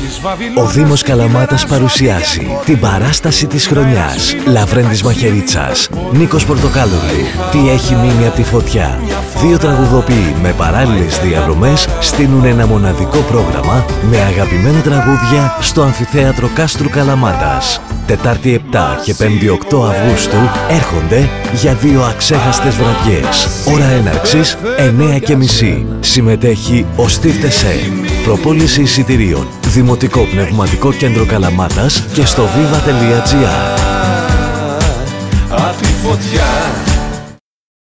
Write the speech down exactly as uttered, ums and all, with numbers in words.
Ο Δήμος Καλαμάτας παρουσιάζει την παράσταση της χρονιάς. Λαβρέντης Μαχαιρίτσας, Νίκος Πορτοκάλογλου, τι έχει μείνει από τη φωτιά. Δύο τραγουδοποιοί με παράλληλες διαδρομές στείλουν ένα μοναδικό πρόγραμμα με αγαπημένα τραγούδια στο Αμφιθέατρο Κάστρου Καλαμάτας. Τετάρτη επτά και Πέμπτη οκτώ Αυγούστου έρχονται για δύο αξέχαστες βραδιές. Ώρα έναρξης εννέα και μισή. Συμμετέχει ο Στίβ Τεσέ. Προπόληση εισιτηρίων. Δημοτικό Πνευματικό Κέντρο Καλαμάτας και στο viva τελεία gr.